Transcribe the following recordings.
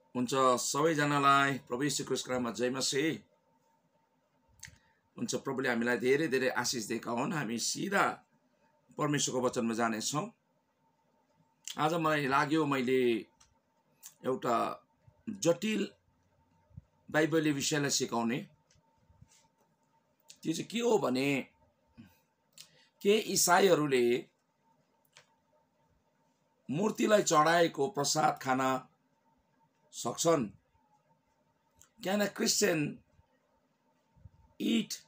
हुन्छ सबैजनालाई प्रभु यीशु ख्रीष्टको नाममा जय मसीह। हुन्छ प्रभुले हामीलाई धेरै धेरै आशिष दिएका हुन्। हामी सिधा परमेश्वरको वचनमा जानेछौँ। आज मलाई लाग्यो मैले एउटा जटिल बाइबलीय विषयलाई सिकाउने। त्यो चाहिँ के हो भने के इसाईहरूले मूर्तिलाई चढाएको प्रसाद खान सक्छन्? Can a Christian eat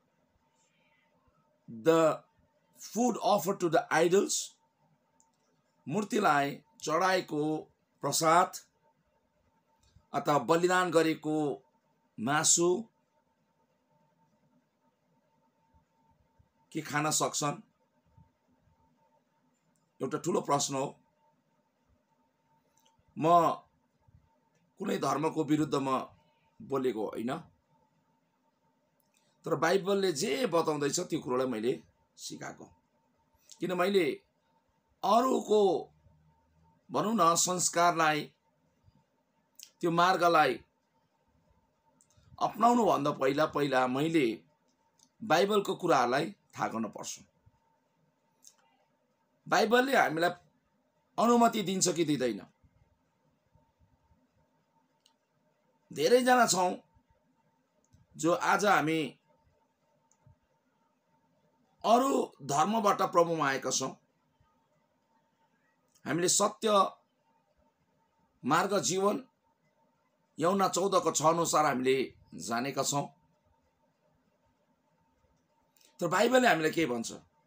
the food offered to the idols? मूर्तिलाई चढाएको प्रसाद अथवा बलिदान गरेको मासु के खान सक्छन्? एउटा ठुलो प्रश्न हो। म कुनै धर्मको विरुद्धमा बोलेको होइन, तर बाइबलले जे बताउँदैछ त्यो कुरोलाई मैले सिकाएको। किन मैले अरूको भनौँ न संस्कारलाई, त्यो मार्गलाई अपनाउनु भन्दा पहिला मैले बाइबलको कुराहरूलाई थाहा गर्न पर्छ। बाइबलले हामीलाई अनुमति दिन्छ कि दिँदैन? धेरैजना छौँ जो आज हामी अरू धर्मबाट प्रभुमा आएका छौँ। हामीले सत्य मार्ग जीवन यूहन्ना 14:6 अनुसार हामीले जानेका छौँ। तर बाइबलले हामीलाई के भन्छ?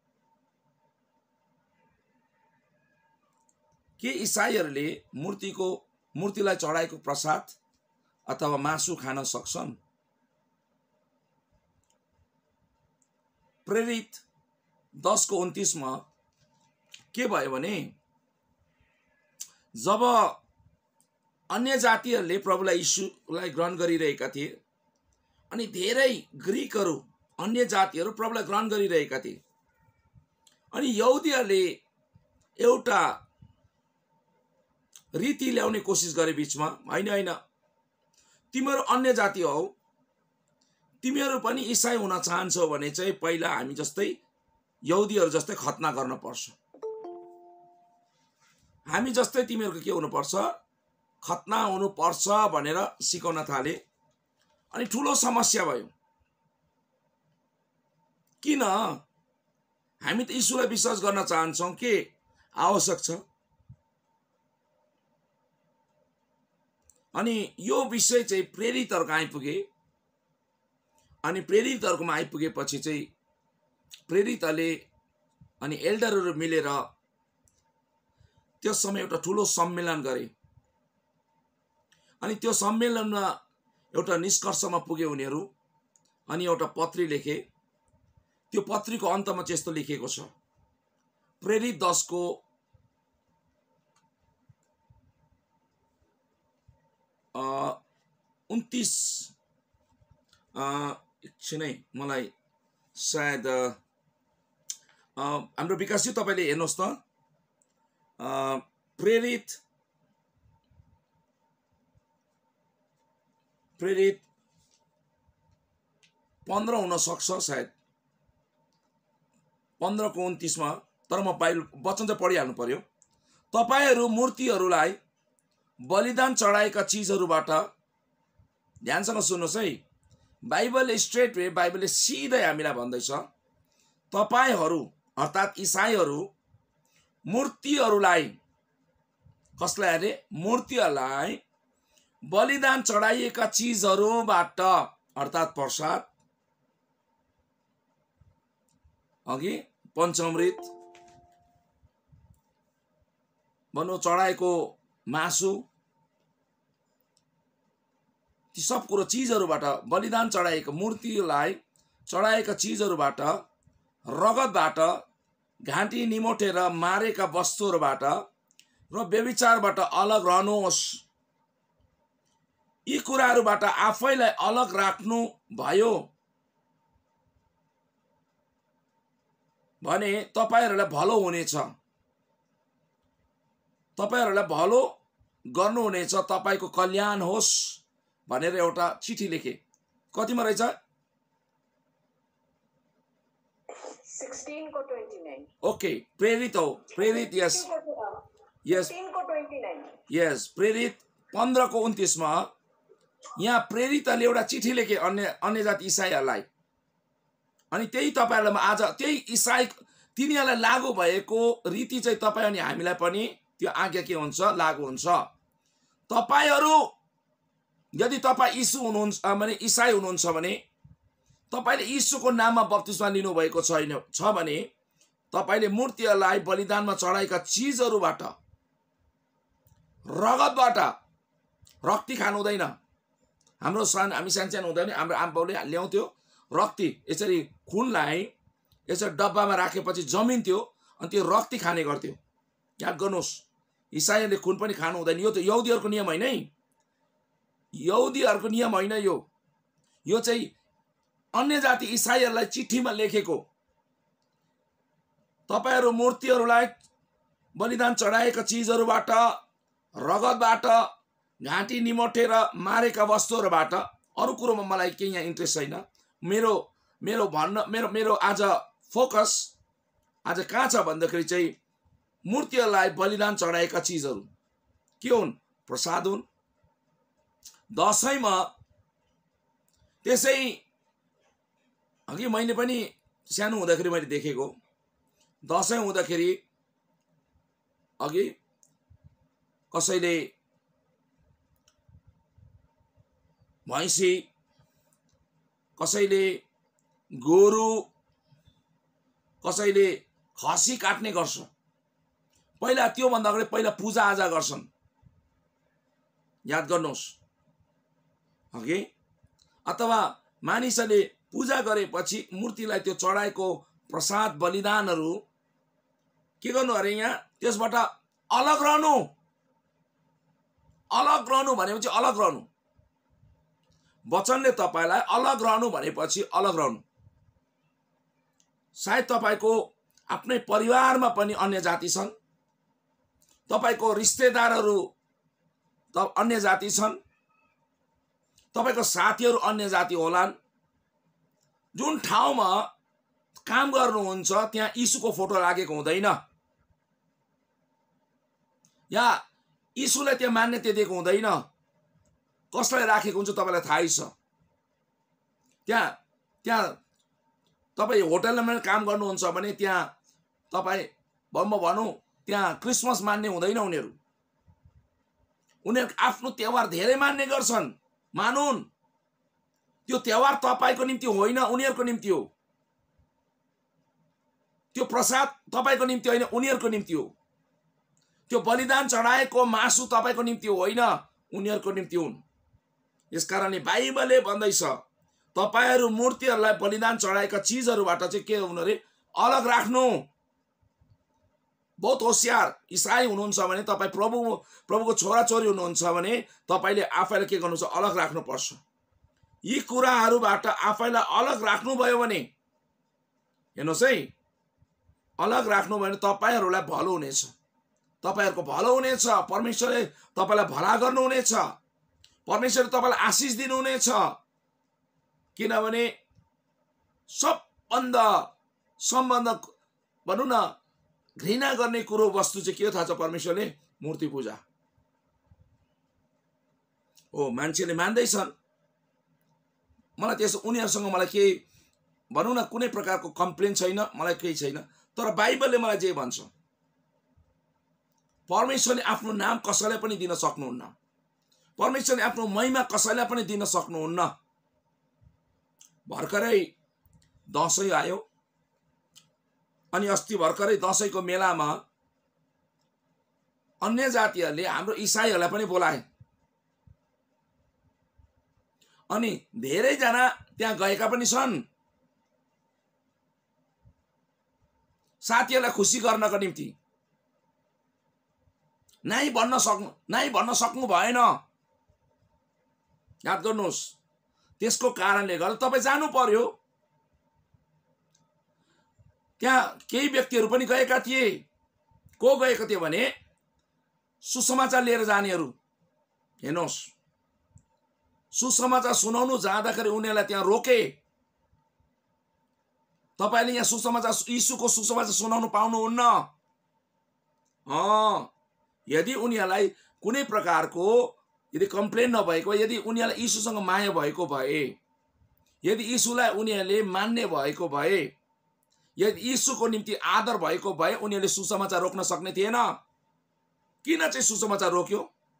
के इसाईहरूले मूर्तिलाई चढाएको प्रसाद अथवा मासु खान सक्छन्? प्रेरित 10:29 मा के भयो भने, जब अन्य जातिहरूले प्रभुलाई यीशुलाई ग्रहण गरिरहेका थिए अनि धेरै ग्रीकहरू अन्य जातिहरू प्रभुलाई ग्रहण गरिरहेका थिए अनि यहुदीहरूले एउटा रीति ल्याउने कोसिस गरे बीचमा, होइन तिमीहरू अन्य जाति हौ, तिमीहरू पनि इसाई हुन चाहन्छौ भने चाहिँ पहिला हामी जस्तै यहुदीहरू जस्तै खतना गर्न पर्छ। हामी जस्तै तिमीहरूको के हुनुपर्छ? खतना हुनुपर्छ भनेर सिकाउन थाले। अनि ठुलो समस्या भयो। किन? हामी त यीशुलाई विश्वास गर्न चाहन्छौँ, के आवश्यक छ? अनि यो विषय चाहिँ प्रेरितहरूको आइपुगे। अनि प्रेरितहरूकोमा आइपुगेपछि चाहिँ प्रेरितहरूले अनि एल्डरहरू मिलेर त्यस समय एउटा ठुलो सम्मेलन गरे। अनि त्यो सम्मेलनमा एउटा निष्कर्षमा पुगे उनीहरू। अनि एउटा पत्री लेखे। त्यो पत्रीको अन्तमा चाहिँ यस्तो लेखेको छ, प्रेरित 10 29 एकछिनै मलाई सायद हाम्रो विकासजी तपाईँले हेर्नुहोस् त, प्रेरित 15 हुन सक्छ, सायद 15:29 मा, तर म बाइबल वचन चाहिँ पढिहाल्नु पर्यो। तपाईहरू मूर्तिहरूलाई बलिदान चढाएका चिजहरूबाट, ध्यानसँग सुन्नुहोस् है, बाइबलले स्ट्रेट वे, बाइबलले सिधै हामीलाई भन्दैछ, तपाईहरू अर्थात् इसाईहरू मूर्तिहरूलाई, कसलाई अरे? मूर्तिहरूलाई बलिदान चढाइएका चिजहरूबाट अर्थात् प्रसाद, अघि पञ्चामृत भनौँ, चढाएको मासु, ती सब कुरो चिजहरूबाट, बलिदान चढाएको मूर्तिलाई चढाएका चिजहरूबाट, रगतबाट, घाँटी निमोटेर मारेका वस्तुहरूबाट र व्यभिचारबाट अलग रहनुहोस्। यी कुराहरूबाट आफैलाई अलग राख्नु भयो भने तपाईहरूलाई भलो हुनेछ। तपाईहरूलाई भलो गर्नुहुनेछ, तपाईको कल्याण होस् भनेर एउटा चिठी लेखे। कतिमा रहेछ? 16 को 29। ओके, प्रेरित हो, प्रेरित। यस यस 16 को 29। यस, प्रेरित 15 को 29 मा यहाँ प्रेरितले एउटा चिठी लेखे अन्य जाति इसाईहरूलाई। अनि त्यही तपाईहरुलाई म आज त्यही इसाई तिनीहरूलाई लागू भएको रीति चाहिँ तपाईं अनि हामीलाई पनि त्यो आज्ञा के हुन्छ? लागू हुन्छ। तपाईहरु यदि तपाई यीशु हुनुहुन्छ भने, इसाई हुनुहुन्छ भने, तपाईले यीशुको नाममा बप्तिस्मा लिनु भएको छ भने तपाईले मूर्तिहरूलाई बलिदानमा चढाएका चीजहरुबाट, रगतबाट रक्ति खानु हुँदैन। हामी सानो हुँदैन हाम्रो आमाबाउले ल्याउँथ्यो रक्ति, यसरी खुनलाई यसरी डब्बामा राखेपछि जमिन्थ्यो अनि त्यो रक्ति खाने गर्थ्यो। याद गर्नुस्, इसाईहरूले खुन पनि खानु हुँदैन। यो त यहुदीहरूको नियम होइन है, यहुदीहरूको नियम होइन। यो चाहिँ अन्य जाति इसाईहरूलाई चिठीमा लेखेको। तपाईहरु मूर्तिहरूलाई बलिदान चढाएका चीजहरुबाट, रगतबाट, घाँटी निमोटेर मारेका वस्तुहरुबाट, अरु कुरोमा मलाई केही यहाँ इन्ट्रेस्ट छैन। मेरो आज फोकस आज कहाँ छ भन्दाखेरि चाहिँ मूर्तिहरूलाई बलिदान चढाएका चीजहरु के हुन्? प्रसाद हुन्। दशैंमा त्यसै अघि मैले पनि सानो हुँदाखेरि मैले देखेको, दशैं हुँदाखेरि अघि कसैले भैँसी, कसैले गोरु, कसैले खसी काट्ने गर्छ। पहिला त्यो भन्दा अगाडि पहिला पूजा आजा गर्छन्। याद गर्नुहोस्, ओके? अथवा मानिसले पूजा गरेपछि मूर्तिलाई त्यो चढाएको प्रसाद बलिदानहरू के गर्नु अरे? यहाँ त्यसबाट अलग रहनु। अलग रहनु भनेपछि अलग रहनु। वचनले तपाईलाई अलग रहनु भनेपछि अलग रहनु। सायद तपाईको आफ्नै परिवारमा पनि अन्य जाति छन्, तपाईको रिश्तेदारहरू त अन्य जाति छन्, तपाईको साथीहरू अन्य जाति होलान्। जुन ठाउँमा काम गर्नुहुन्छ त्यहाँ यीशुको फोटो लागेको हुँदैन, या यीशुलाई त्यहाँ मान्यता दिएको हुँदैन। कसलाई राखेको हुन्छ तपाईलाई थाहै छ। त्यहाँ तपाई होटलमा काम गर्नुहुन्छ भने त्यहाँ तपाई भनौं त्यहाँ क्रिसमस मान्ने हुँदैन। उनीहरु आफ्नो त्योहार धेरै मान्ने गर्छन्। मानुन्, त्यो त्योहार तपाईको निम्ति होइन, उनीहरुको निम्ति हो। त्यो प्रसाद तपाईको निम्ति होइन, उनीहरुको निम्ति हो। त्यो बलिदान चढाएको मासु तपाईको निम्ति होइन, उनीहरुको निम्ति हुन्। यसकारणले बाइबलले भन्दैछ तपाईहरु मूर्तिहरूलाई बलिदान चढाएका चीजहरुबाट चाहिँ के हुनु रे? अलग राख्नु। बहुत होशियार इसाई हुनुहुन्छ भने, तपाई प्रभुको छोराछोरी हुनुहुन्छ भने तपाईले आफैलाई के गर्नु छ? अलग राख्नु पर्छ। यी कुराहरुबाट आफैलाई अलग राख्नु भयो भने, हेर्नुस् है, अलग राख्नु भयो भने तपाईहरुलाई भलो हुनेछ, तपाईहरुको भलो हुनेछ। परमेश्वरले तपाईलाई भला गर्नुहुनेछ, परमेश्वरले तपाईलाई आशीष दिनुहुनेछ। किनभने सबभन्दा सम्बन्ध भनौं न घृणा गर्ने कुरो वस्तु चाहिँ के थाहा छ? परमेश्वरले मूर्ति पूजा हो। मान्छेले मान्दैछन्, मलाई त्यसो उनीहरुसँग मलाई केही भनौं न कुनै प्रकारको कम्प्लेन छैन, मलाई केही छैन। तर बाइबलले मलाई जे भन्छ, परमेश्वरले आफ्नो नाम कसैलाई पनि दिन सक्नुहुन्न, परमेश्वरले आफ्नो महिमा कसैलाई पनि दिन सक्नुहुन्न। भर्खरै दशैं आयो अनि अस्ति भर्खरै दशैंको मेलामा अन्य जातिहरूले हाम्रो इसाईहरूलाई पनि बोलाए अनि धेरै जना त्यहाँ गएका पनि छन् साथीहरूलाई खुसी गर्नको निम्ति। नाइ भन्न सक्नु भएन। याद गर्नुहोस्, त्यसको कारणले गर्दा तपाई जानु पर्यो। त्यहाँ केही व्यक्तिहरू पनि गएका थिए। को गएका थिए भने सुसमाचार लिएर जानेहरू हेर्नुहोस्, सुसमाचार सुनाउनु जाँदाखेरि उनीहरूलाई त्यहाँ रोके। तपाईले यहाँ सुसमाचार, यीशुको सुसमाचार सुनाउनु पाउनुहुन्न। यदि उनीहरूलाई कुनै प्रकारको यदि कम्प्लेन नभएको, यदि उनीहरूलाई यीशुसँग माया भएको भए, यदि यीशुलाई उनीहरूले मान्ने भएको भए, यदि यीशुको निम्ति आदर भएको भए उनीहरूले सुसमाचार रोक्न सक्ने थिएन। किन चाहिँ सुसमाचार रोक्यो?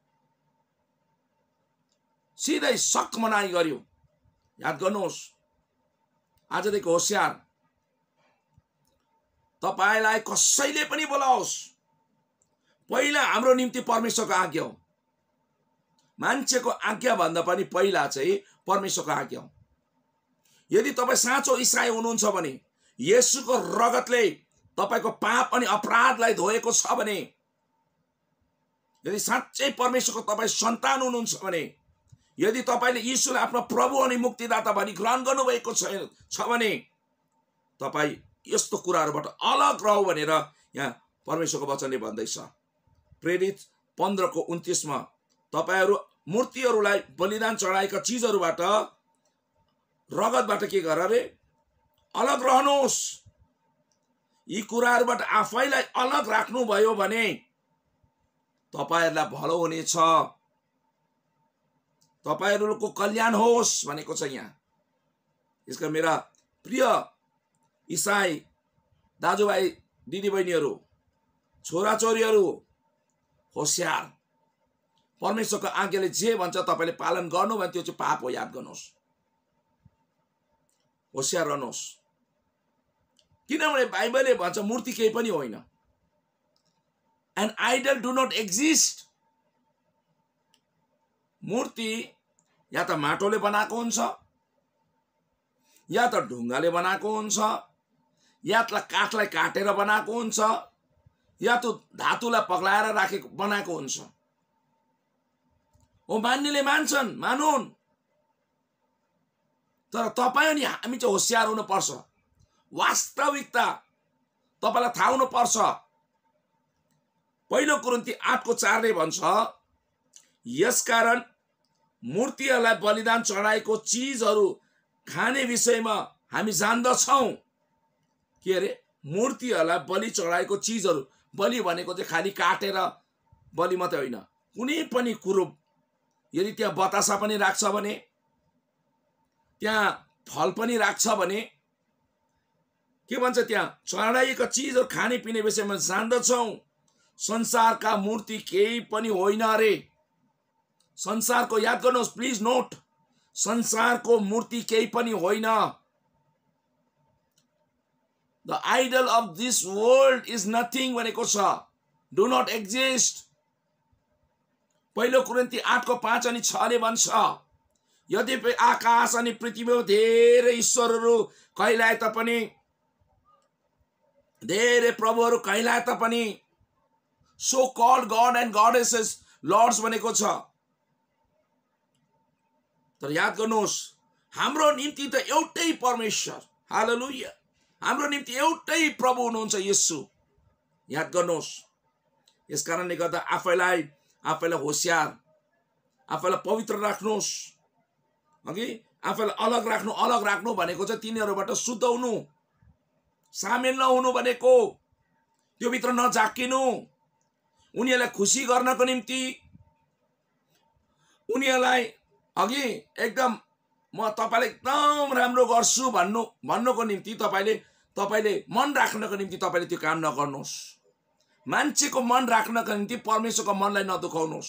सिधै शक मनाई गर्यो। याद गर्नुहोस्, आजदेखि होशियार, तपाईलाई कसैले पनि बोलाओस्, पहिला हाम्रो निम्ति परमेश्वरको आज्ञा हो। मान्छेको आज्ञा भन्दा पनि पहिला चाहिँ परमेश्वरको आज्ञा हो। यदि तपाईँ साँचो इसाई हुनुहुन्छ भने, येशूको रगतले तपाईको पाप अनि अपराधलाई धोएको छ भने, यदि साँच्चै परमेश्वरको तपाईँ सन्तान हुनुहुन्छ भने, यदि तपाईले यीशुलाई आफ्नो प्रभु अनि मुक्तिदाता भनी ग्रहण गर्नुभएको छ भने, तपाईँ यस्तो कुराहरूबाट अलग रहौ भनेर यहाँ परमेश्वरको वचनले भन्दैछ। प्रेरित 15:29 मा तपाईहरू मूर्तिहरूलाई बलिदान चढाएका चीजहरूबाट, रगतबाट के गर रे? अलग रहनुहोस्। यी कुराहरूबाट आफैलाई अलग राख्नुभयो भने तपाईहरुलाई भलो हुनेछ, तपाईहरुको कल्याण होस् भनेको छ यहाँ। यसका मेरा प्रिय इसाई दाजुभाइ दिदीबहिनीहरू, छोराछोरीहरू, होशियार, परमेश्वरको आज्ञाले जे भन्छ तपाईले पालन गर्नु भने त्यो चाहिँ पाप हो। याद गर्नुहोस्, होशियार रहनुहोस्। किनभने बाइबलले भन्छ मूर्ति केही पनि होइन। An idol do not exist. मूर्ति या त माटोले बनाएको हुन्छ, या त ढुङ्गाले बनाएको हुन्छ, या त काठलाई काटेर बनाएको हुन्छ, या त धातुलाई पग्लाएर राखेको बनाएको हुन्छ। ओ मान्नेले मान्छन्, मानुन्, तर तपाईं अनि हामी चाहिँ होशियार हुनुपर्छ। वास्तविकता तपाईलाई थाहा हुनुपर्छ। पहिलो कोरिन्थी 8:4 ले भन्छ, यसकारण मूर्तिहरूलाई बलिदान चढाएको चीजहरू खाने विषयमा हामी जान्दछौं। के अरे? मूर्तिहरूलाई बलि चढाएको चीजहरू, बलि भनेको चाहिँ खाली काटेर बलि मात्रै होइन, कुनै पनि कुरो यदि त्यहाँ बतासा पनि राख्छ भने, त्यहाँ फल पनि राख्छ भने, के भन्छ त्यहाँ चढाइएका चीजहरू खाने पिने विषयमा जान्दछौं। संसारका मूर्ति केही पनि होइन रे। संसारको, याद गर्नुहोस् प्लिज नोट, संसारको मूर्ति केही पनि होइन। The idol of this world is nothing भनेको छ, डु नट एक्जिस्ट। पहिलो कोरिन्थी 8:5 अनि 6 ले भन्छ, यद्यपि आकाश अनि पृथ्वीमा धेरै ईश्वरहरू कहिलाए तापनि, धेरै प्रभुहरू कहिलाए तापनि, so called god and goddesses, lords भनेको छ। तर याद गर्नुहोस्, हाम्रो निम्ति त एउटै परमेश्वर, हालेलुया, हाम्रो निम्ति एउटै प्रभु हुनुहुन्छ येशू। याद गर्नुहोस्। यसकारणले गर्दा आफैलाई होशियार, आफैलाई पवित्र राख्नुहोस्। अघि आफैलाई अलग राख्नु भनेको चाहिँ तिनीहरूबाट शुद्ध हुनु, सामेल नहुनु भनेको, त्यो भित्र नझाकिनु। उनीहरूलाई खुसी गर्नको निम्ति, उनीहरूलाई अघि एकदम म तपाईलाई एकदम राम्रो गर्छु भन्नुको निम्ति तपाईले मन राख्नको निम्ति तपाईले त्यो काम नगर्नुहोस्। मान्छेको मन राख्नको निम्ति परमेश्वरको मनलाई नदुखाउनुहोस्।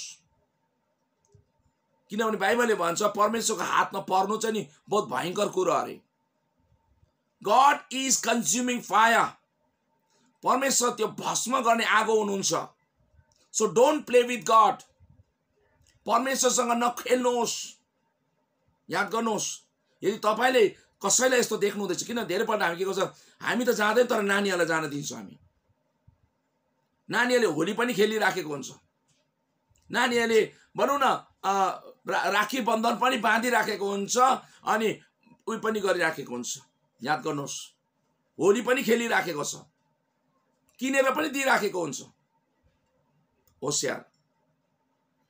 किनभने बाइबलले भन्छ परमेश्वरको हातमा पर्नु चाहिँ नि बहुत भयंकर कुरा अरे। God is consuming fire. परमेश्वर त्यो भस्म गर्ने आगो हुनुहुन्छ। So don't play with God. परमेश्वरसँग नखेल्नुहोस्। याद गर्नुहोस्, यदि तपाईले कसैलाई यस्तो देख्नु हुँदैछ, किन धेरैपल्ट हामी के गर्छ, हामी त जाँदैन तर नानीहरूलाई जान दिन्छौँ। हामी नानीहरूले होली पनि खेलिराखेको हुन्छ, नानीहरूले भनौँ न राखी बन्धन पनि बाँधिराखेको हुन्छ, अनि उही पनि गरिराखेको हुन्छ। याद गर्नुहोस्, होली पनि खेलिराखेको छ, किनेर पनि दिइराखेको हुन्छ। होशियार,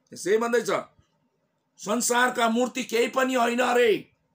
त्यसै भन्दैछ संसारका मूर्ति केही पनि होइन अरे।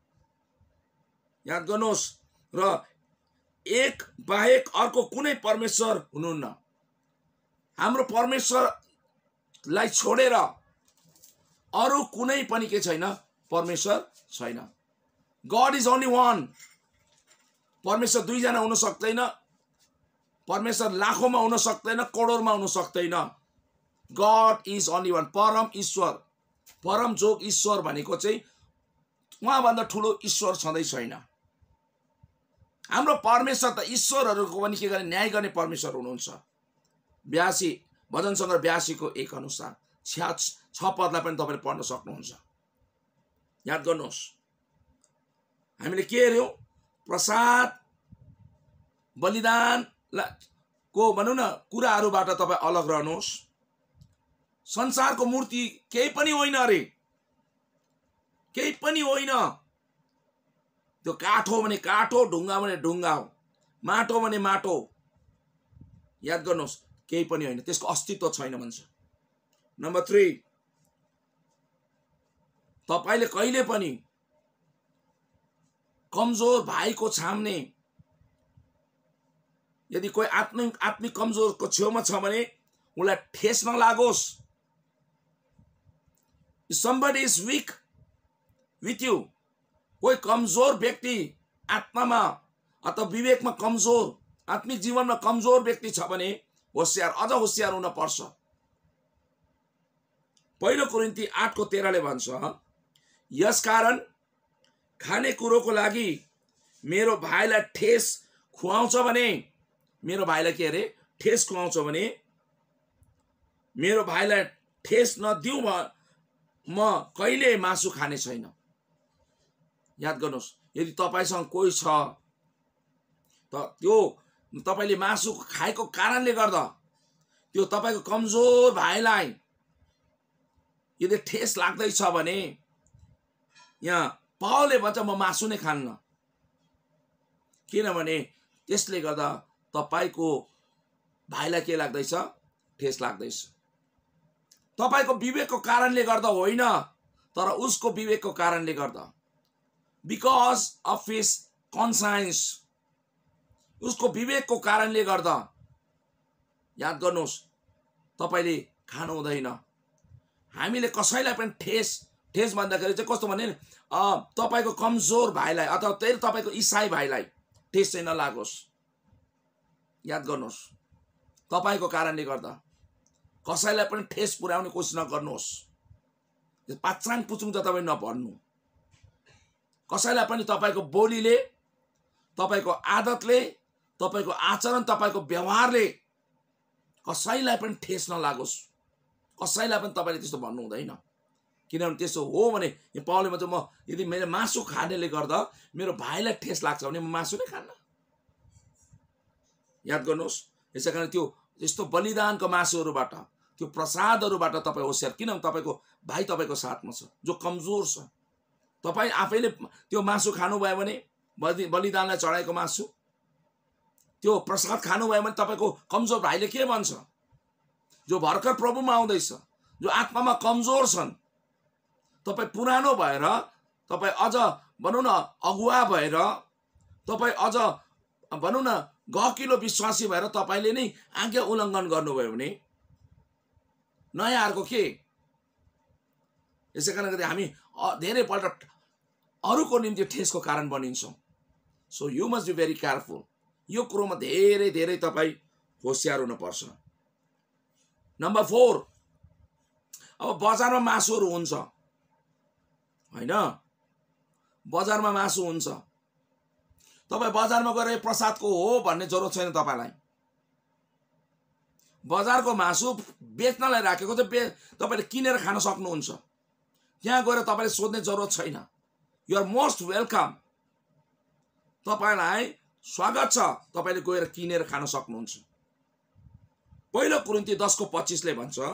याद गर्नुहोस्, र एक बाहेक अर्को कुनै परमेश्वर हुनुहुन्न। हाम्रो परमेश्वरलाई छोडेर अरू कुनै पनि के छैन, परमेश्वर छैन। God is only one. परमेश्वर दुईजना हुन सक्दैन, परमेश्वर लाखौंमा हुन सक्दैन, करोडमा हुन सक्दैन। God is only one. परम ईश्वर, परम जोग ईश्वर भनेको चाहिँ उहाँभन्दा ठुलो ईश्वर छँदै छैन। हाम्रो परमेश्वर त ईश्वरहरूको पनि के गर्ने, न्याय गर्ने परमेश्वर हुनुहुन्छ। 82 भजन सङ्ग्रह 82 को 1 अनुसार 6 पदलाई पनि तपाईले पढ्न सक्नुहुन्छ। याद गर्नुहोस्, हामीले के हेर्यौं, प्रसाद बलिदान को भनौं न कुराहरूबाट तपाई अलग रहनुहोस्। संसारको मूर्ति केही पनि होइन अरे, केही पनि होइन। त्यो काठ हो भने काठ हो, ढुङ्गा भने ढुङ्गा हो, माटो भने माटो। याद गर्नुहोस्, केही पनि होइन, त्यसको अस्तित्व छैन भन्छ। नम्बर 3, तपाईले कहिले पनि कमजोर भाइको सामने यदि कोही आत्मिक कमजोरको छेउमा छ भने उलाई ठेस नलागोस्। somebody is weak with you, कोही कमजोर व्यक्ति आत्मामा अथवा विवेकमा कमजोर, आत्मिक जीवनमा कमजोर व्यक्ति छ भने होशियार, अझ होशियार हुन पर्छ। पहिलो कोरिन्थी 8 को 13 ले भन्छ, यसकारण खाने कुरोको लागि मेरो भाइलाई ठेस खुवाउँछ भने, मेरो भाइलाई के अरे ठेस खुवाउँछ भने, मेरो भाइलाई ठेस नदिऊ म कहिले मासु खाने छैन। याद गर्नुहोस्, यदि तपाईसँग कोही छ त त्यो तपाईले मासु खाएको कारणले गर्दा त्यो तपाईको कमजोर भाइलाई यदि ठेस लाग्दैछ भने, यहाँ पावलले भन्छ म मासु नै खान्न, किनभने त्यसले गर्दा तपाईको भाइलाई के लाग्दैछ, ठेस लाग्दैछ। तपाईको विवेकको कारणले गर्दा होइन, तर उसको विवेकको कारणले गर्दा, बिकज अफ हिज कन्साइन्स, उसको विवेकको कारणले गर्दा। याद गर्नुहोस्, तपाईले खानु हुँदैन। हामीले कसैलाई पनि ठेस भन्दाखेरि चाहिँ कस्तो भने तपाईको कमजोर भाइलाई अथवा त्यही तपाईको ईसाई भाइलाई ठेस चाहिँ नलागोस्। याद गर्नुहोस्, तपाईको कारणले गर्दा कसैलाई पनि ठेस पुर्याउने कोसिस नगर्नुहोस्। पाचाङ पुचुङ त तपाई नभन्नु। कसैलाई पनि तपाईको बोलीले, तपाईको आदतले, तपाईको आचरण, तपाईको व्यवहारले कसैलाई पनि ठेस नलागोस्। कसैलाई पनि तपाईले त्यस्तो भन्नु हुँदैन, किनभने त्यसो हो भने पावलले भन्छ म यदि मैले मासु खानेले गर्दा मेरो भाइलाई ठेस लाग्छ भने म मासु नै खान्न। याद गर्नुहोस्, यसैकारण त्यो यस्तो बलिदानको मासुहरूबाट, त्यो प्रसादहरूबाट तपाई होशियार, किनभने तपाईको भाइ तपाईको साथमा छ जो कमजोर छ। तपाई आफैले त्यो मासु खानुभयो भने, बलिदानलाई चढाएको मासु, त्यो प्रसाद खानुभयो भने तपाईको कमजोर भाइले के भन्छ, जो भर्खर प्रभुमा आउँदैछ, जो आत्मामा कमजोर छन्, तपाई पुरानो भएर, तपाई अझ भनौं न अगुवा भएर, तपाई अझ भनौं न गहकिलो विश्वासी भएर तपाईले नै आज्ञा उल्लङ्घन गर्नुभयो भने नयाँहरुको के। यसै कारणले हामी धेरै पल्ट अरूको निम्ति ठेसको कारण बनिन्छौं। So you must be very careful. यो कुरोमा धेरै धेरै तपाई होशियार हुनु पर्छ। नम्बर 4, अब बजारमा मासुहरू हुन्छ हैन, बजारमा मासु हुन्छ, तपाई बजारमा गएर प्रसादको हो भन्ने जरुरत छैन। तपाईलाई बजारको मासु बेच्नलाई राखेको चाहिँ तपाईले किनेर खान सक्नुहुन्छ। त्यहाँ गएर तपाईले सोध्ने जरुरत छैन। You are most welcome. तपाईलाई स्वागत छ, तपाईले गएर किनेर खान सक्नुहुन्छ। पहिलो कोरिन्थी 10 को 25 ले भन्छ,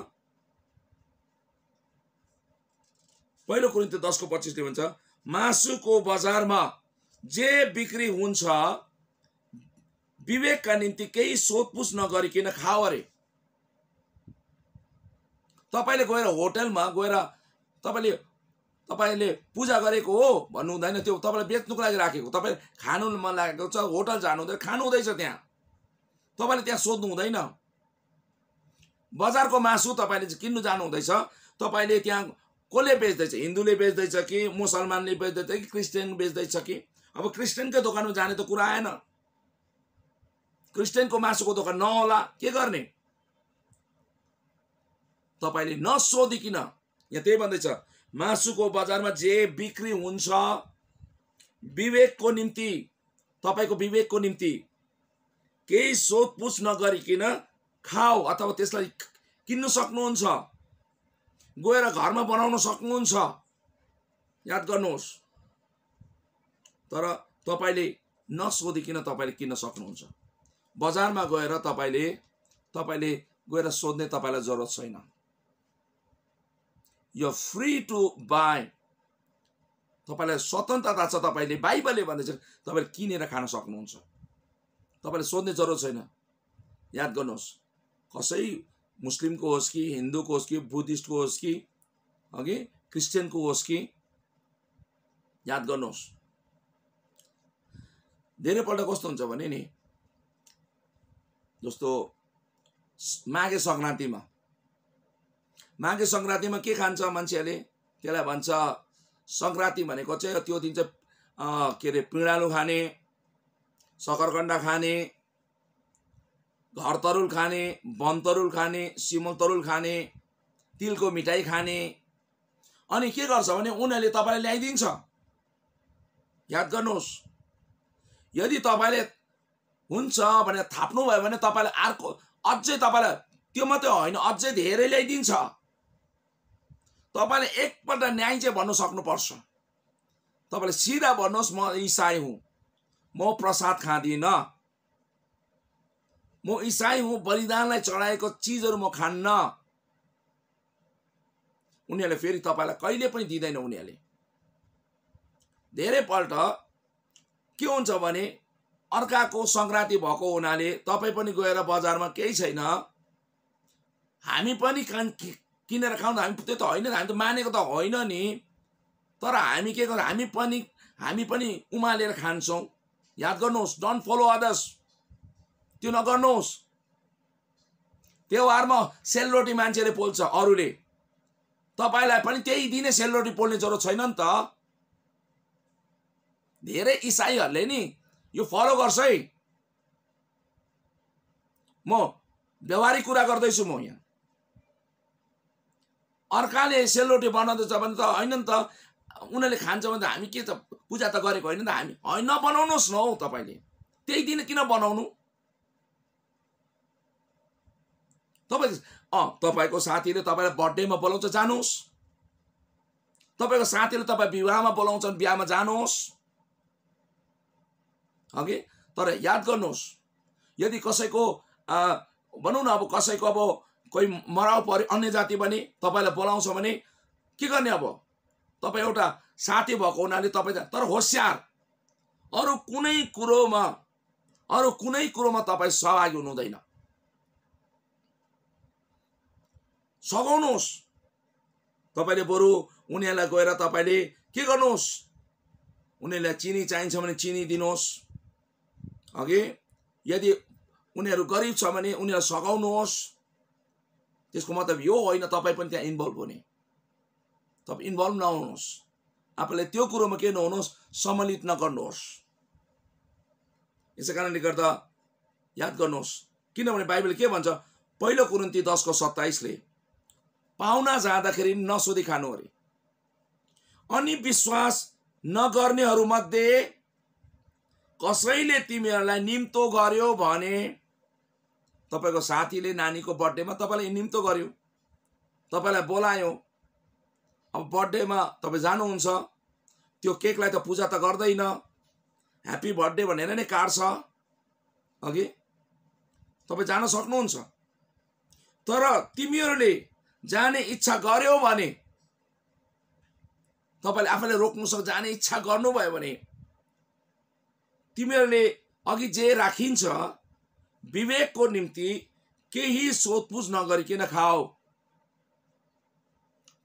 पहिलो कोरिन्थी 10 को 25 ले भन्छ, मासुको बजारमा जे बिक्री हुन्छ विवेकका निम्ति केही सोधपुछ नगरिकन खाओ अरे। तपाईले गएर होटलमा गएर तपाईले पूजा गरेको हो भन्नु हुँदैन। त्यो तपाईलाई बेच्नुको लागि राखेको, तपाईले खानु मन लागेको छ, होटल जानु हुँदैन, खानु हुँदैछ त्यहाँ, तपाईले त्यहाँ सोध्नु हुँदैन। बजारको मासु तपाईले किन्नु जानु हुँदैछ, तपाईले त्यहाँ कसले बेच्दैछ, हिन्दूले बेच्दैछ कि मुसलमानले बेच्दैछ कि क्रिस्चियन बेच्दैछ कि। अब क्रिस्चियनकै दोकानमा जाने त कुरा आएन, क्रिस्चियनको मासुको दोकान नहोला, के गर्ने। तपाईले नसोधिकिन, यहाँ त्यही भन्दैछ, मासुको बजारमा जे बिक्री हुन्छ विवेकको निम्ति, तपाईको विवेकको निम्ति केही सोधपुछ नगरिकिन खाऊ, अथवा त्यसलाई किन्न सक्नुहुन्छ, गएर घरमा बनाउन सक्नुहुन्छ, याद गर्नुहोस्। तर तपाईले नसोधिकिन तपाईले किन्न सक्नुहुन्छ। बजारमा गएर तपाईले गएर सोध्ने तपाईलाई जरुरत छैन। यु फ्री टु बाय, तपाईलाई स्वतन्त्रता छ। तपाईले बाइबलले भन्दैछ तपाईले किनेर खान सक्नुहुन्छ, तपाईले सोध्ने जरुरत छैन। याद गर्नुहोस्, कसै मुस्लिमको होस् कि हिन्दूको होस् कि बुद्धिस्टको होस् कि अघि क्रिस्चियनको होस् कि, याद गर्नुहोस्। धेरैपल्ट कस्तो हुन्छ भने नि, जस्तो माघे सङ्क्रान्तिमा के खान्छ मान्छेहरूले, त्यसलाई भन्छ सङ्क्रान्ति भनेको चाहिँ त्यो दिन चाहिँ के अरे पिँडालु खाने, सकरकन्डा खाने, घर तरुल खाने, वन तरुल खाने, सिमल तरुल खाने, तिलको मिठाई खाने। अनि के गर्छ भने उनीहरूले तपाईलाई ल्याइदिन्छ। याद गर्नुहोस्, यदि तपाईले हुन्छ भनेर थाप्नु भयो भने तपाईलाई अर्को अझै तपाईलाई त्यो मात्रै होइन, अझै धेरै ल्याइदिन्छ। तपाईले एकपल्ट न्याय चाहिँ भन्नु सक्नुपर्छ। तपाईले सिधा भन्नुहोस्, म इसाई हुँ, म प्रसाद खाँदिन, म इसाई हुँ, बलिदानलाई चढाएको चिजहरू म खान्न। उनीहरूले फेरि तपाईलाई कहिले पनि दिँदैन। उनीहरूले धेरैपल्ट के हुन्छ भने अर्काको सङ्क्रान्ति भएको हुनाले तपाईँ पनि गएर बजारमा केही छैन, हामी पनि किनेर खाउँ, हामी त्यो त होइन, हामी त मानेको त होइन नि, तर हामी के गर्छौँ, हामी पनि उमालेर खान्छौँ। याद गर्नुहोस्, डोन्ट फलो अदर्स, त्यो नगर्नुहोस्। त्योहारमा सेलरोटी मान्छेले पोल्छ अरूले, तपाईलाई पनि त्यही दिने सेलरोटी पोल्ने जरुरत छैन नि त। धेरै इसाईहरूले नि यो फलो गर्छ है। म व्यवहारिक कुरा गर्दैछु म यहाँ। अर्काले सेलरोटी बनाउँदैछ भने त होइन नि त, उनीहरूले खान्छ भने त हामी के त पूजा त गरेको होइन नि त। हामी होइन, नबनाउनुहोस् न हौ, तपाईँले त्यही दिन किन बनाउनु। तपाईँको साथीले तपाईँलाई बर्थडेमा बोलाउँछ, जानुहोस्। तपाईँको साथीले तपाईँ विवाहमा बोलाउँछन्, बिहामा जानुहोस्। अघि तर याद गर्नुहोस्, यदि कसैको भनौँ न, अब कसैको अब कोही मराउ पर्यो अन्य जाति पनि तपाईँलाई बोलाउँछ भने के गर्ने। अब तपाईँ एउटा साथी भएको हुनाले तपाईँ, तर होसियार, अरू कुनै कुरोमा तपाईँ सहभागी हुनु हुँदैन। सघाउनुहोस्। तपाईँले बरु उनीहरूलाई गएर तपाईँले के गर्नुहोस्, उनीहरूलाई चिनी चाहिन्छ भने चिनी दिनुहोस्। अघि यदि उनीहरू गरिब छ भने उनीहरूलाई सघाउनुहोस्। त्यसको मतलब यो होइन तपाईँ पनि त्यहाँ इन्भल्भ हुने। तपाईँ इन्भल्भ नहुनुहोस्, आफूलाई त्यो कुरोमा के नहुनुहोस्, सम्मिलित नगर्नुहोस्। यसै कारणले गर्दा याद गर्नुहोस्, किनभने बाइबल के भन्छ, पहिलो कुरिन्ती 10:27ले पाहुना जाँदाखेरि नसोधी खानु अरे। अनि विश्वास नगर्नेहरूमध्ये कसैले तिमीहरूलाई निम्तो गर्यो भने, तपाईँको साथीले नानीको बर्थडेमा तपाईँलाई निम्तो गर्यो, तपाईँलाई बोलायो, अब बर्थडेमा तपाईँ जानुहुन्छ, त्यो केकलाई त पूजा त गर्दैन, ह्याप्पी बर्थडे भनेर नै काट्छ। अघि तपाईँ जान सक्नुहुन्छ, तर तिमीहरूले जाने इच्छा गर्यो भने, तपाईँले आफैले रोक्नु सक्छ। जाने इच्छा गर्नुभयो भने तिमीहरूले अघि जे राखिन्छ विवेकको निम्ति केही सोधपुछ नगरिकन खाओ।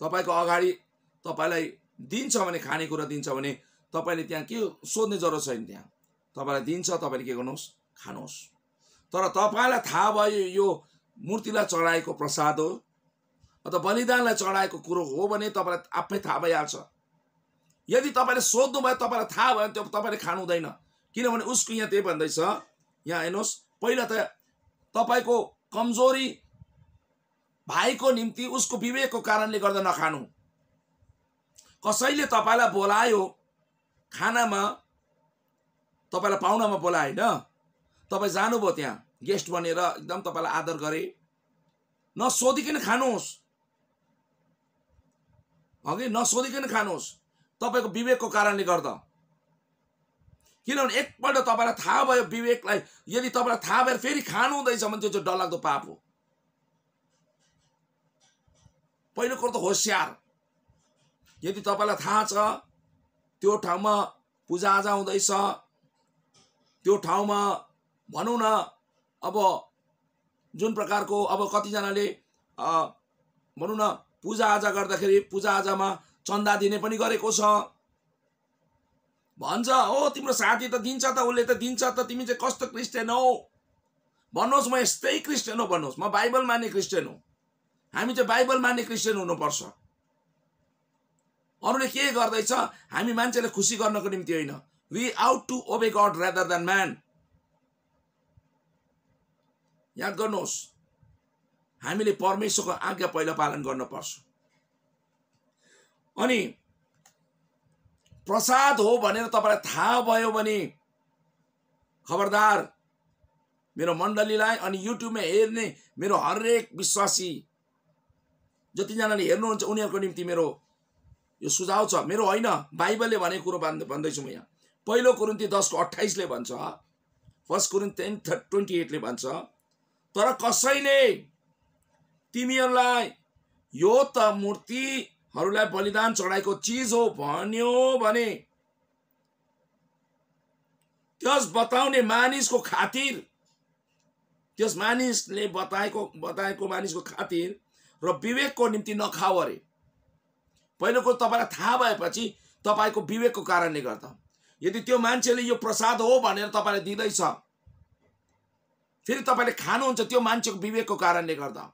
तपाईको अगाडि तपाईलाई दिन्छ भने, खानेकुरा दिन्छ भने तपाईले त्यहाँ के सोध्ने जरुरत छैन। त्यहाँ तपाईलाई दिन्छ, तपाईले के गर्नुहोस्, खानुहोस्। तर तपाईलाई थाहा भयो यो मूर्तिलाई चढाएको प्रसाद हो अथवा बलिदानलाई चढाएको कुरो हो भने तपाईलाई आफै थाहा भइहाल्छ। यदि तपाईले सोध्नु भयो, तपाईलाई थाहा भयो, त्यो तपाईले खानु हुँदैन। किनभने उसको यहाँ त्यही भन्दैछ, यहाँ हेर्नुहोस्, पहिला त तपाईको कमजोरी भाइको निम्ति उसको विवेकको कारणले गर्दा नखानु। कसैले तपाईलाई बोलायो खानामा, तपाईलाई पाहुनामा बोलाए हैन, तपाई जानुभयो त्यहाँ गेस्ट बनेर, एकदम तपाईलाई आदर गरे, नसोधिकन खानुहोस्, अघि नसोधिकन खानुहोस् तपाईको विवेकको कारणले गर्दा। किनभने एकपल्ट तपाईलाई थाहा भयो विवेकलाई, यदि तपाईलाई थाहा भएर फेरि खानु हुँदैछ भने त्यो चाहिँ डरलाग्दो पाप हो। पहिलो कुरो त होशियार। यदि तपाईलाई थाहा छ त्यो ठाउँमा पूजाआजा हुँदैछ, त्यो ठाउँमा भनौँ न अब जुन प्रकारको अब कतिजनाले भनौँ न पूजाआजा गर्दाखेरि पूजाआजामा चन्दा दिने पनि गरेको छ। भन्छ ओ तिम्रो साथी त दिन्छ त, उसले त दिन्छ त, तिमी चाहिँ कस्तो क्रिस्चियन हो भन्नुहोस्। म यस्तै क्रिस्चियन हो भन्नुहोस्, म बाइबल मान्ने क्रिस्चियन हो। हामी चाहिँ बाइबल मान्ने क्रिस्चियन हुनुपर्छ। अरूले के गर्दैछ हामी मान्छेले खुसी गर्नको निम्ति होइन। We ought to obey God rather than man. याद गर्नुहोस्, हामीले परमेश्वरको आज्ञा पहिला पालन गर्नुपर्छ। अनि प्रसाद हो भनेर तपाईलाई थाहा भयो भने खबरदार, मेरो मण्डलीलाई अनि युट्युबमा हेर्ने मेरो हरेक विश्वासी जतिजनाले हेर्नुहुन्छ उनीहरूको निम्ति मेरो यो सुझाव छ। मेरो होइन, बाइबलले भनेको कुरो भन्दैछु म यहाँ। पहिलो कोरिन्थी 10:28 ले भन्छ, 1 कोरिन्थी 10:28 ले भन्छ, तर कसैले तिमीहरूलाई यो त मूर्तिहरूलाई बलिदान चढाएको चिज हो भन्यो भने त्यस बताउने मानिसको खातिर, त्यस मानिसले बताएको मानिसको खातिर र विवेकको निम्ति नखाऊ अरे। पहिलो कुरो तपाईलाई थाहा भएपछि तपाईको विवेकको कारणले गर्दा, यदि त्यो मान्छेले यो प्रसाद हो भनेर तपाईलाई दिँदैछ फेरि तपाईले खानुहुन्छ, त्यो मान्छेको विवेकको कारणले गर्दा,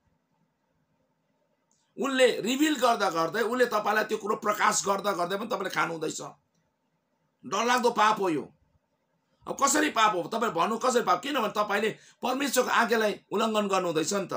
उनले रिभिल गर्दा गर्दै, उनले तपाईलाई त्यो कुरो प्रकाश गर्दा गर्दै पनि तपाईले खानु हुँदैछ। डरलाग्दो पाप हो यो। अब कसरी पाप हो तपाईले भन्नु, कसरी पाप? किनभने तपाईले परमेश्वरको आज्ञालाई उल्लङ्घन गर्नु हुँदैछ नि त।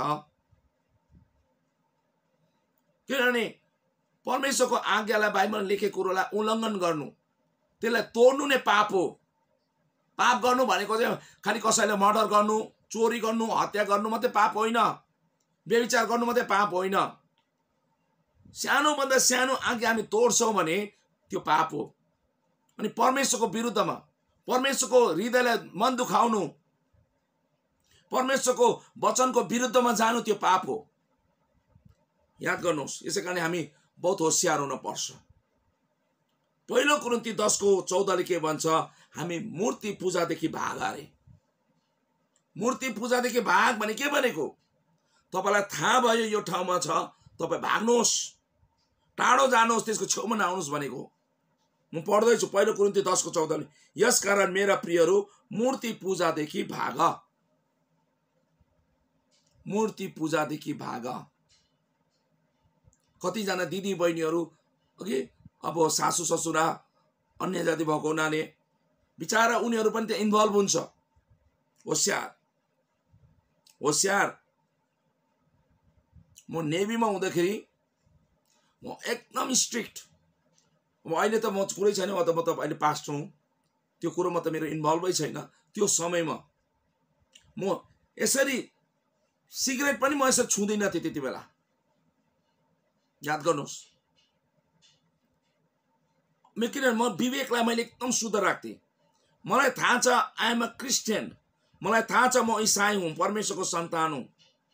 किनभने परमेश्वरको आज्ञालाई, बाइबलमा लेखेको कुरोलाई उल्लङ्घन गर्नु, त्यसलाई तोड्नु नै पाप हो। पाप गर्नु भनेको चाहिँ खालि कसैले मर्डर गर्नु, चोरी गर्नु, हत्या गर्नु मात्रै पाप होइन, व्यभिचार गर्नु मात्रै पाप होइन। सानो भन्दा सानो आज्ञा हामी तोड्छौँ भने त्यो पाप हो। अनि परमेश्वरको विरुद्धमा, परमेश्वरको हृदयलाई मन दुखाउनु, परमेश्वरको वचनको विरुद्धमा जानु त्यो पाप हो। याद गर्नुहोस्, यसै कारण हामी बहुत होशियार हुन पर्छ। पहिलो कोरिन्थी 10:14 ले के भन्छ, हामी मूर्ति पूजादेखि भाग अरे। मूर्ति पूजादेखि भाग भने के भनेको? तपाईलाई थाहा भयो यो ठाउँमा छ, तपाईँ भाग्नुहोस्, टाढो जानुहोस्, त्यसको छेउमा नआउनुहोस् भनेको। म पढ्दैछु पहिलो कोरिन्थी 10:14 ले, यसकारण मेरा प्रियहरू मूर्ति पूजादेखि भाग, मूर्ति पूजादेखि भाग। कतिजना दिदी बहिनीहरू अघि अब सासू ससुरा अन्य जाति भएको हुनाले बिचारा उनीहरू पनि त्यहाँ इन्भल्भ हुन्छ। होशियार होशियार। म नेभीमा हुँदाखेरि म एकदम स्ट्रिक्ट। अब अहिले त म कुरै छैन, म त अहिले पास्ट हुँ, त्यो कुरोमा त मेरो इन्भल्भै छैन। त्यो समयमा म यसरी सिगरेट पनि म यसरी छुँदैन थिएँ त्यति बेला। याद गर्नुहोस्, किनभने म विवेकलाई मैले एकदम शुद्ध राख्थेँ। मलाई थाहा छ आई एम अ क्रिस्चियन, मलाई थाहा छ म इसाई हुँ, परमेश्वरको सन्तान हुँ।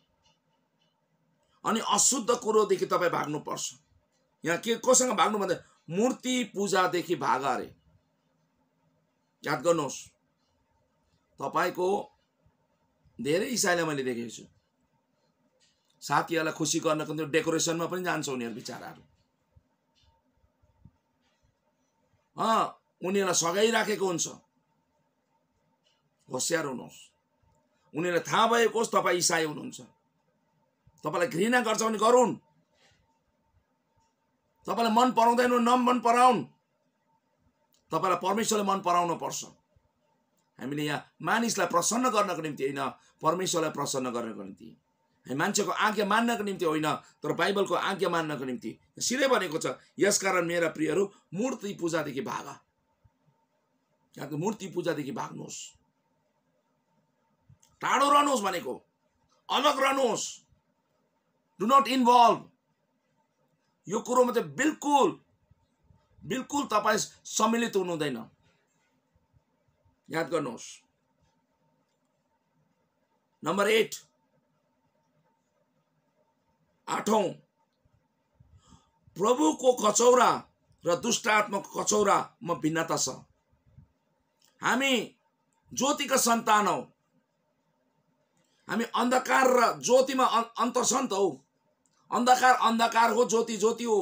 अनि अशुद्ध कुरोदेखि तपाईँ भाग्नुपर्छ। यहाँ के कोसँग भाग्नु भन्दा मूर्ति पूजादेखि भाग अरे। याद गर्नुहोस्, तपाईको धेरै इसाईलाई मैले देखेको छु, साथीहरूलाई खुसी गर्नको निम्ति डेकोरेसनमा पनि जान्छ उनीहरू बिचाराहरू। उनीहरूलाई सघाइराखेको हुन्छ। होशियार हुनुहोस्। उनीहरूलाई थाहा भएको होस् तपाईँ इसाई हुनुहुन्छ। तपाईँलाई घृणा गर्छ भने गरून्, तपाईँलाई मन पराउँदैन नमन पराउन्। तपाईँलाई परमेश्वरले मन पराउनु पर्छ। हामीले यहाँ मानिसलाई प्रसन्न गर्नको निम्ति होइन, परमेश्वरलाई प्रसन्न गर्नको निम्ति। हामी मान्छेको आज्ञा मान्नको निम्ति होइन, तर बाइबलको आज्ञा मान्नको निम्ति। सिधै भनेको छ, यसकारण मेरा प्रियहरू मूर्ति पूजादेखि भाग। यहाँको मूर्ति पूजादेखि भाग्नुहोस्, टाढो रहनुहोस् भनेको, अलग रहनुहोस्। Do not involve. यो कुरोमा चाहिँ बिल्कुल बिल्कुल तपाईँ सम्मिलित हुनु हुँदैन। याद गर्नुहोस्। नम्बर 8औं, प्रभुको कचौरा र दुष्ट आत्माको कचौरामा भिन्नता छ। हामी ज्योतिका सन्तान हौ। हामी अन्धकार र ज्योतिमा अन्तर छ नि त हौ। अन्धकार अन्धकार हो, ज्योति ज्योति हो।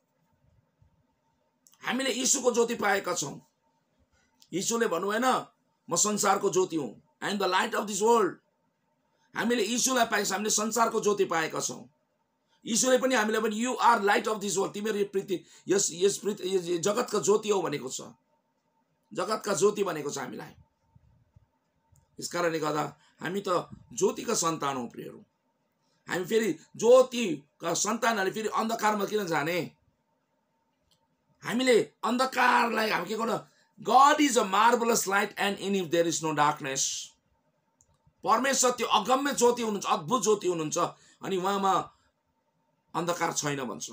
हामीले यीशुको ज्योति पाएका छौं। यीशुले भन्नु भएन, म संसारको ज्योति हुँ, I am the light of this world. हामीले यीशुलाई पाएका, हामीले संसारको ज्योति पाएका छौं। यीशुले पनि हामीलाई पनि you are light of this world, तिमीहरू यस जगतका ज्योति हो भनेको छ। जगतका ज्योति भनेको छ हामीलाई। यसकारणले गर्दा हामी त ज्योतिका सन्तान हौ प्रियहरू। हामी फेरि ज्योतिका सन्तानहरूले फेरि अन्धकारमा किन जाने? हामीले अन्धकारलाई हामी के गर्नु? God is a marvelous light and in him there is no darkness. परमेश्वर त्यो अगम्य ज्योति हुनुहुन्छ, अद्भुत ज्योति हुनुहुन्छ, अनि उहाँमा अन्धकार छैन भन्छ।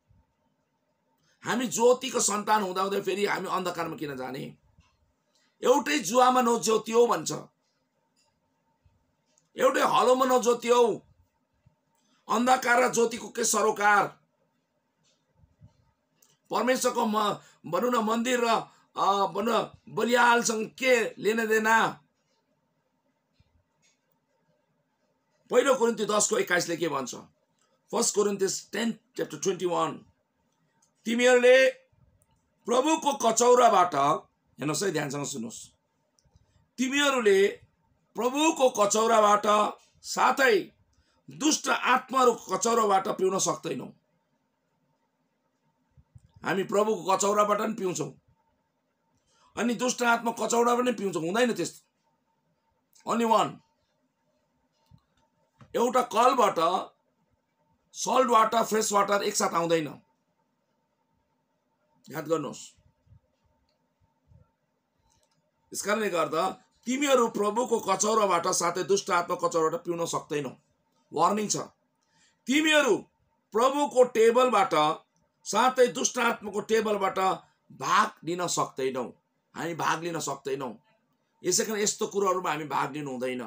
हामी ज्योतिको सन्तान हुँदा हुँदै फेरि हामी अन्धकारमा किन जाने? एउटै जुवामा नज्योति हो भन्छ, एउटै हलोमा नज्योति हो। अन्धकार र ज्योतिको के सरोकार? परमेश्वरको भनौँ न मन्दिर र बलियालसँग के लेना देना? पहिलो कोरिन्थी 10:21 के भन्छ? 1 Corinthians 10:21, तिमीहरूले प्रभुको कचौराबाट, हेर्नुहोस् है, ध्यानसँग सुन्नुहोस्, तिमीहरूले प्रभुको कचौराबाट साथै दुष्ट आत्माहरूको कचौराबाट पिउन सक्दैनौ। हामी प्रभुको कचौराबाट पनि पिउँछौँ अनि दुष्ट आत्मा कचौराबाट पनि पिउँछौँ, हुँदैन त्यस्तो। Only one. एउटा कलबाट सल्ट वाटर फ्रेस वाटर एकसाथ आउँदैन। याद गर्नुहोस्। यसकारणले गर्दा तिमीहरू प्रभुको कचौराबाट साथै दुष्ट आत्मा कचौराबाट पिउन सक्दैनौ। वार्निङ छ। तिमीहरू प्रभुको टेबलबाट साथै दुष्ट आत्माको टेबलबाट भाग लिन सक्दैनौ। हामी भाग लिन सक्दैनौ। यसैकारण यस्तो कुरोहरूमा हामी भाग लिनु हुँदैन।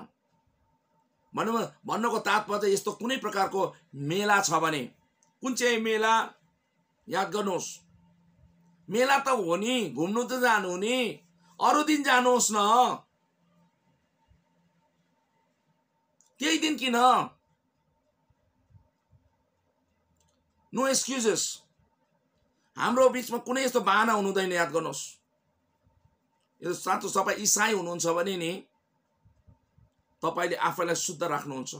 भन्नको तात्पर्य यस्तो कुनै प्रकारको मेला छ भने, कुन चाहिँ मेला? याद गर्नुहोस्। मेला त हो नि, घुम्नु त जानु नि, अरू दिन जानुहोस् न, त्यही दिन किन? No excuses. हाम्रो बीचमा कुनै यस्तो बहाना हुनु हुँदैन। याद गर्नुहोस्। यो साँचो तपाईँ इसाई हुनुहुन्छ भने नि तपाईँले आफैलाई शुद्ध राख्नुहुन्छ।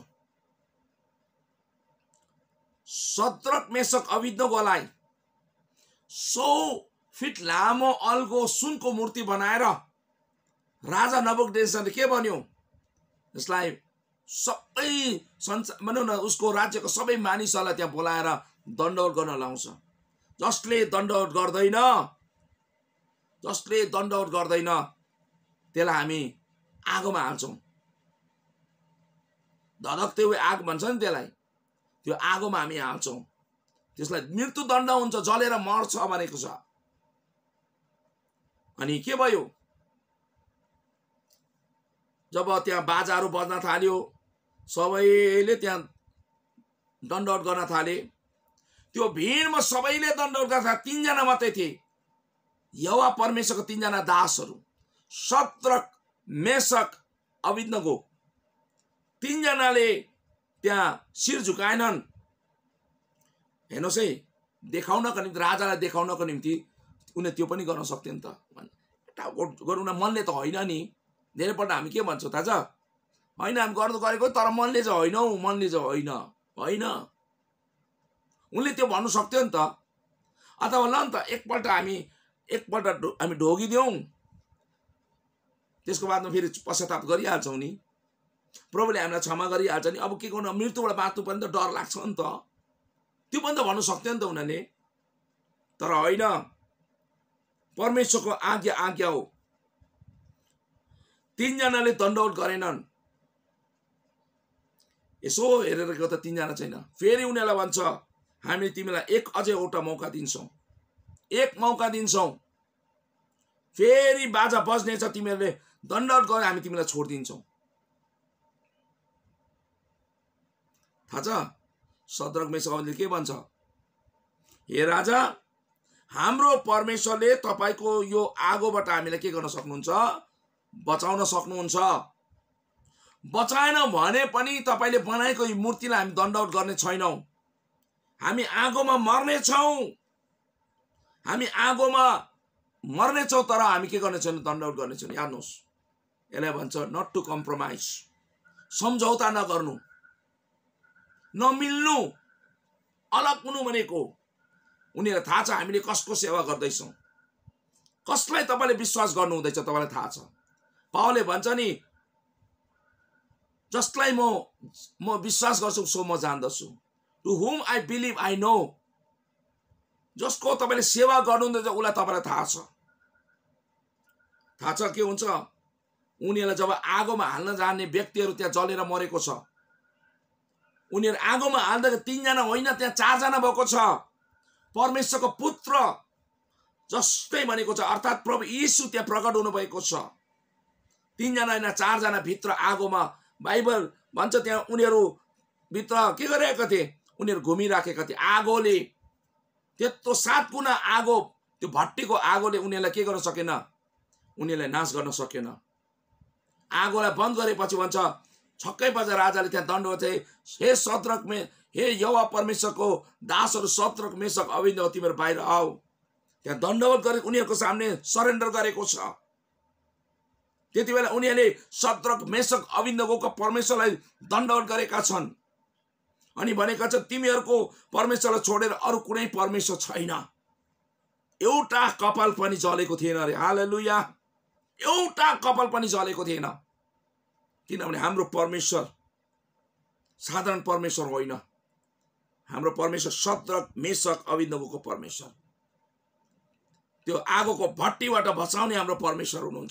सद्रक मेसक अभिज्ञोलाई 100 फिट लामो अल्गो सुनको मूर्ति बनाएर राजा नबुकदनेस्सरले के भन्यो? यसलाई सबै भनौँ न उसको राज्यको सबै मानिसहरूलाई त्यहाँ बोलाएर दण्डवत गर्न लाउँछ। जसले दण्डवत गर्दैन, जसले दण्डवत गर्दैन त्यसलाई हामी आगोमा हाल्छौँ। धधक्दै हुए आग भन्छ नि त्यसलाई, त्यो आगोमा हामी हाल्छौँ। त्यसलाई मृत्युदण्ड हुन्छ, जलेर मर्छ भनेको छ। अनि के भयो? जब त्यहाँ बाजाहरू बज्न थाल्यो, सबैले त्यहाँ दण्डवत गर्न थाले। त्यो भिडमा सबैले दण्डवत गर्न थाले। 3 जना मात्रै थिए, यहोवा परमेश्वरको 3 जना दासहरू, सद्रक मेसक अभिज्ञो। 3 जनाले त्यहाँ शिर झुकाएनन्। हेर्नुहोस् है, देखाउनको निम्ति, राजालाई देखाउनको निम्ति उनीहरूले त्यो पनि गर्न सक्थ्यो नि त। गरौँ न, मनले त होइन नि। धेरैपल्ट हामी के भन्छौँ थाहा छ? होइन, हामी गर्नु गरेको तर मनले चाहिँ होइन हौ, मनले चाहिँ होइन। होइन, उनले त्यो भन्नु सक्थ्यो नि त। अथवा ल नि त एकपल्ट हामी ढोगिदिउँ, त्यसको बादमा फेरि पश्चाताप गरिहाल्छौँ नि, प्रभुले हामीलाई क्षमा गरिहाल्छ नि। अब के गर्नु, मृत्युबाट बाँच्नु पनि त डर लाग्छ नि त। त्यो पनि त भन्नु सक्थ्यो नि त उनीहरूले। तर होइन, परमेश्वरको आज्ञा हो। तीनजनाले दण्डवत गरेनन्। यसो हेरेर गयो त तीनजना छैन। फेरि उनीहरूलाई भन्छ, हामी तिमीलाई अझै एउटा मौका दिन्छौँ, एक मौका दिन्छौँ। फेरि बाजा बज्नेछ, तिमीहरूले दण्डवत गरे हामी तिमीलाई छोडिदिन्छौँ। थाहा छ सद्रक मेशक अबेदनेगोले के भन्छ? हे राजा, हाम्रो परमेश्वरले तपाईको यो आगोबाट हामीलाई के गर्न सक्नुहुन्छ? बचाउन सक्नुहुन्छ। बचाएन भने पनि तपाईले बनाएको यो मूर्तिलाई हामी दण्डवत गर्ने छैनौं। हामी आगोमा मर्नेछौं। हामी आगोमा मर्नेछौं, तर हामी के गर्ने छैनौं? दण्डवत गर्ने छैनौं। हेर्नुस्, यसलाई भन्छ नट टु कम्प्रोमाइज। सम्झौता नगर्नु, नमिल्नु, अलग हुनु भनेको। उनीहरुलाई थाहा छ हामीले कसको सेवा गर्दैछौं, कसलाई तपाईले विश्वास गर्नु हुँदैछ, तपाईलाई थाहा छ। पावलले भन्छ नि, जसलाई म विश्वास गर्छु सो म जान्दछु। टु हुम आई बिलिभ आई नो। जसको तपाईले सेवा गर्नु हुँदैछ उलाई तपाईलाई थाहा छ। थाहा छ के हुन्छ? उनीहरुलाई जब आगोमा हाल्न जाने व्यक्तिहरु त्यहाँ जलेर मरेको छ। उनीहरु आगोमा हाल्दा तीनजना होइन, त्यहाँ चारजना भएको छ। परमेश्वरको पुत्र जस्तै भनेको छ, अर्थात प्रभु येशू त्यहाँ प्रकट हुनु भएको छ। तीनजना होइन, चारजना भित्र आगोमा। बाइबल भन्छ त्यहाँ उनीहरु भित्र के गरिरहेका थिए? उनीहरु घुमिराखेका थिए। आगोले, त्यत्रो 7 गुना आगो, त्यो भट्टीको आगोले उनीहरुलाई के गर्न सकेन? उनीहरुलाई नाश गर्न सकेन। आगोलाई बन्द गरेपछि भन्छ, छक्कै पर्छ राजाले त्यहाँ दण्डवत चाहिँ, हे सद्रक हे यहोवा परमेश्वरको दासहरु सद्रक मेशक अबेदनेगो तिमीहरु बाहिर आऊ। त्यहाँ दण्डवत गरे, उनीहरुको सामने सरेन्डर गरेको छ। त्यति बेला उनीहरुले सद्रक मेशक अबेदनेगोको परमेश्वरलाई दण्डवत गरेका छन्। अनि भनेका छ, तिमीहरुको परमेश्वरलाई छोडेर अरु कुनै परमेश्वर छैन। एउटा कपाल पनि जलेको थिएन रे। हालेलुया। एउटा कपाल पनि जलेको थिएन। किनभने हाम्रो परमेश्वर साधारण परमेश्वर होइन। हाम्रो परमेश्वर सद्रक मेशक अबेदनेगोको परमेश्वर, त्यो आगोको भट्टीबाट बचाउने हाम्रो परमेश्वर हुनुहुन्छ।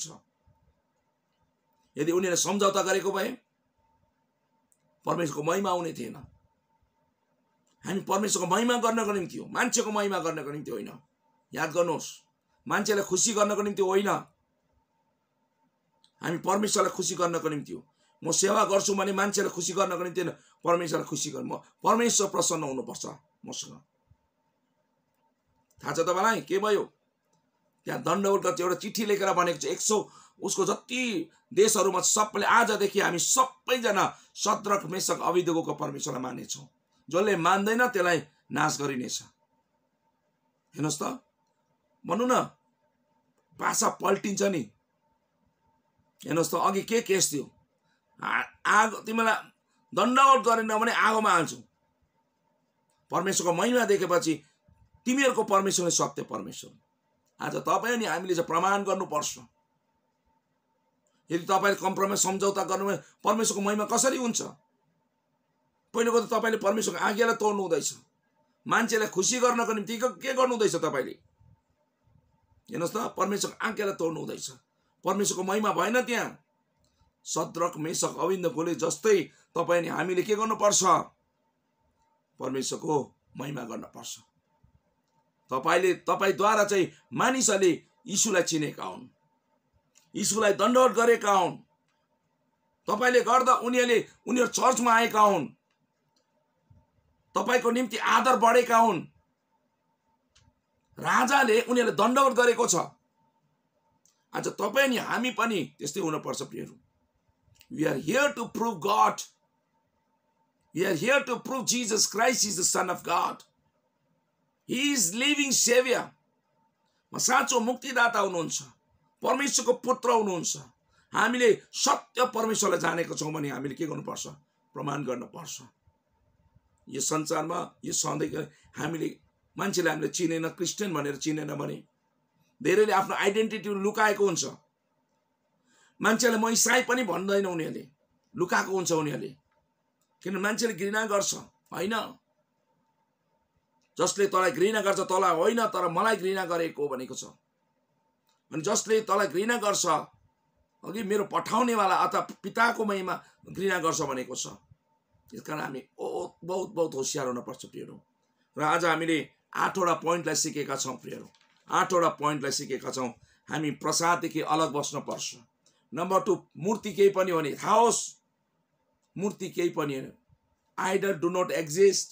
यदि उनीहरुले सम्झौता गरेको भए परमेश्वरको महिमा हुने थिएन। हामी परमेश्वरको महिमा गर्नको निम्ति हो, मान्छेको महिमा गर्नको निम्ति होइन। याद गर्नुहोस्, मान्छेलाई खुसी गर्नको निम्ति होइन, हामी परमेश्वरलाई खुसी गर्नको निम्ति हो। म सेवा गर्छु भने मान्छेलाई खुसी गर्नको निम्ति होइन, परमेश्वरलाई खुसी गर्नु। परमेश्वर प्रसन्न हुनुपर्छ मसँग। थाहा छ तपाईलाई के भयो? त्यहाँ दण्डवत गर्छ, एउटा चिठी लेखेर भनेको छ 100 उसको जति देशहरुमा सबैले आजदेखि हामी सबैजना सद्रक मेशक अबेदनेगोको परमेश्वरलाई मानेछौं। जसले मान्दैन त्यसलाई नाश गरिनेछ। हेर्नुस् त, भन्नु न, भाषा पल्टिन्छ नि। हेर्नुस् त, अघि के केस थियो? आगो, तिमीलाई दण्डवत गरेन भने आगोमा हाल्छु। परमेश्वरको महिमा देखेपछि तिमीहरुको परमेश्वरले सत्य परमेश्वर। आज तपाई अनि हामीले चाहिँ प्रमाण गर्नुपर्छ। यदि तपाईले कम्प्रोमाइज सम्झौता गर्नु भने परमेश्वरको महिमा कसरी हुन्छ? पहिलोको त तपाईले परमेश्वरको आज्ञालाई तोड्नु हुँदैछ। मान्छेलाई खुसी गर्नको निम्ति के गर्नु हुँदैछ तपाईले? हेर्नुस् त, परमेश्वरको आज्ञालाई तोड्नु हुँदैछ। परमेश्वरको महिमा भएन त्यहाँ। सद्रक मेशक अबेदनेगोले जस्तै तपाई अनि हामीले के गर्नुपर्छ? परमेश्वरको महिमा गर्नुपर्छ। तपाईद्वारा चाहिँ मानिसहरूले यीशुलाई चिनेका हुन्, यीशुलाई दण्डवत गरेका हुन्। तपाईले गर्दा उनीहरु चर्चमा आएका हुन्, तपाईको निम्ति आदर बढेका हुन्। राजाले उनीहरुलाई दण्डवत गरेको छ। आज तपाई अनि हामी पनि त्यस्तै हुनुपर्छ प्रियहरू। We are here to prove God. We are here to prove Jesus Christ is the Son of God. He is living Savior. साँचो मुक्तिदाता हुनुहुन्छ, परमेश्वरको पुत्र हुनुहुन्छ। हामीले सत्य परमेश्वरलाई जानेको छौँ भने हामीले के गर्नुपर्छ? प्रमाण गर्नुपर्छ। यो संसारमा यो सधैँ हामीले मान्छेले हामीले चिनेन, क्रिस्चियन भनेर चिनेन भने धेरैले आफ्नो आइडेन्टिटी लुकाएको हुन्छ। मान्छेले म इसाई पनि भन्दैन, उनीहरूले लुकाएको हुन्छ उनीहरूले, किन मान्छेले घृणा गर्छ। होइन, जसले तँलाई घृणा गर्छ तँलाई होइन तर मलाई घृणा गरेको भनेको छ। अनि जसले तँलाई घृणा गर्छ अघि मेरो पठाउनेवाला अथवा पिताको महिमा घृणा गर्छ भनेको छ। यसकारण हामी बहुत बहुत होशियार हुनुपर्छ प्रियहरू। र आज हामीले 8वटा पोइन्टलाई सिकेका छौँ प्रियहरू, 8वटा पोइन्टलाई सिकेका छौँ। हामी प्रसाददेखि अलग बस्नुपर्छ। नम्बर 2, मूर्ति केही पनि हो नि थाहा होस्, मूर्ति केही पनि होइन, आइडल डु नट एक्जिस्ट,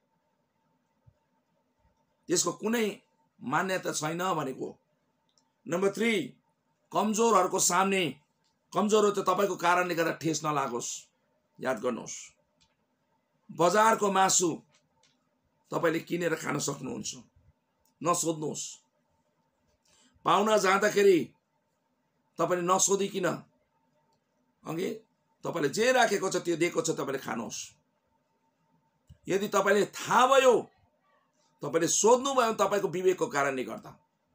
त्यसको कुनै मान्यता छैन भनेको। नम्बर 3, कमजोरहरूको सामने, कमजोर त तपाईँको कारणले गर्दा ठेस नलागोस्। याद गर्नुहोस्, बजारको मासु तपाईँले किनेर खान सक्नुहुन्छ, नसोध्नुहोस्। पाहुना जाँदाखेरि तपाईँले नसोधिकिन अघि तपाईँले जे राखेको छ त्यो दिएको छ तपाईँले खानुहोस्। यदि तपाईँले थाहा भयो, तपाईँले सोध्नुभयो तपाईँको विवेकको कारणले गर्दा,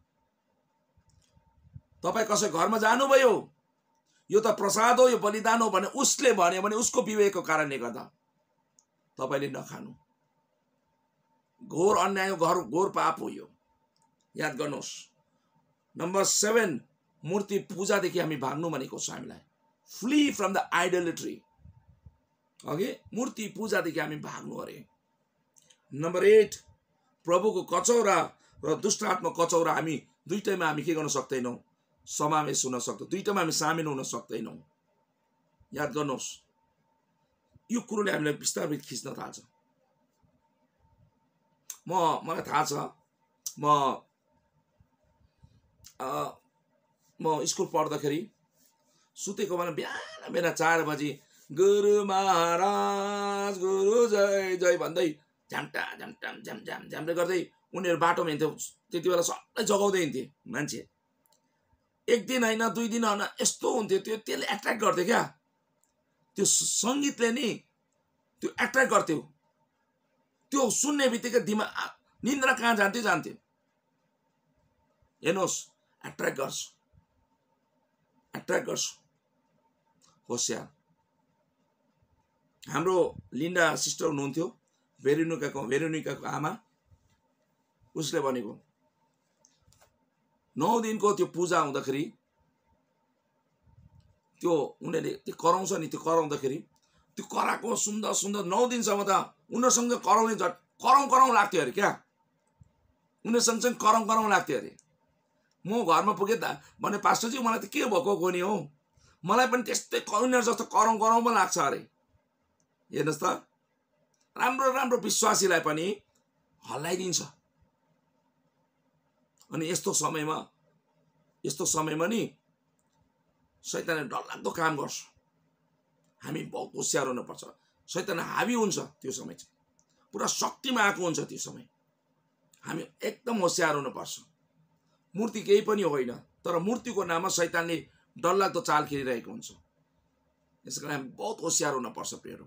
तपाईँ कसै घरमा जानुभयो यो त प्रसाद हो, यो बलिदान हो भने उसले भन्यो भने उसको विवेकको कारणले गर्दा तपाईँले नखानु। घोर अन्याय, घोर पाप हो यो, याद गर्नुहोस्। नम्बर 7, मूर्ति पूजादेखि हामी भाग्नु भनेको छ हामीलाई। फ्ली फ्रम द आइडोलेट्री, अघि मूर्ति पूजादेखि हामी भाग्नु अरे। नम्बर 8, प्रभुको कचौरा र दुष्ट आत्मा कचौरा हामी दुईटैमा हामी के गर्न सक्दैनौँ? समावेश हुन सक्दैनौँ, दुईटैमा हामी सामेल हुन सक्दैनौँ। याद गर्नुहोस्, यो कुरोले हामीलाई बिस्तारै खिच्न थाल्छ। मलाई थाहा छ, म स्कुल पढ्दाखेरि सुतेको बेला बिहान 4 बजी गुरु महाराज गुरु जय जय भन्दै झ्याम्टा झ्याम्टाम झ्याम झ्याम झ्याम्ले गर्दै उनीहरू बाटोमा हिँड्थ्यो। त्यति बेला सबै जगाउँदै हिँड्थे मान्छे। 1 दिन होइन 2 दिन होइन, यस्तो हुन्थ्यो, त्यसले एट्र्याक्ट गर्थ्यो क्या। त्यो सङ्गीतले नि त्यो एट्र्याक्ट गर्थ्यो। त्यो सुन्ने बित्तिकै दिमाग निन्द्रा कहाँ जान्थ्यो। हेर्नुहोस्, एट्र्याक्ट गर्छ, होशियार। हाम्रो लिन्डा सिस्टर हुनुहुन्थ्यो, भेरोनिकाको आमा, उसले भनेको 9 दिनको त्यो पूजा हुँदाखेरि त्यो उनीहरूले त्यो कराउँछ नि, त्यो कराउँदाखेरि त्यो कराएको सुन्दा 9 दिनसम्म त उनीहरूसँग कराउने कराउँ लाग्थ्यो अरे क्या। उनीहरूसँग कराउँ लाग्थ्यो अरे। म घरमा पुगेँ भने पास्टरजी मलाई त के भएको कोनी हो, मलाई पनि त्यस्तै उनीहरू जस्तो कराउँ पो लाग्छ अरे। हेर्नुहोस् त, राम्रो विश्वासीलाई पनि हल्लाइदिन्छ। अनि यस्तो समयमा नि शैतानले डरलाग्दो काम गर्छ। हामी बहुत होशियार हुनुपर्छ। शैतान हावी हुन्छ त्यो समय चाहिँ, पुरा शक्तिमा आएको हुन्छ त्यो समय। हामी एकदम होशियार हुनुपर्छ। मूर्ति केही पनि होइन, तर मूर्तिको नाममा शैतानले डरलाग्दो चाल खेलिरहेको हुन्छ। यसकारण हामी बहुत होशियार हुनुपर्छ प्रियहरू।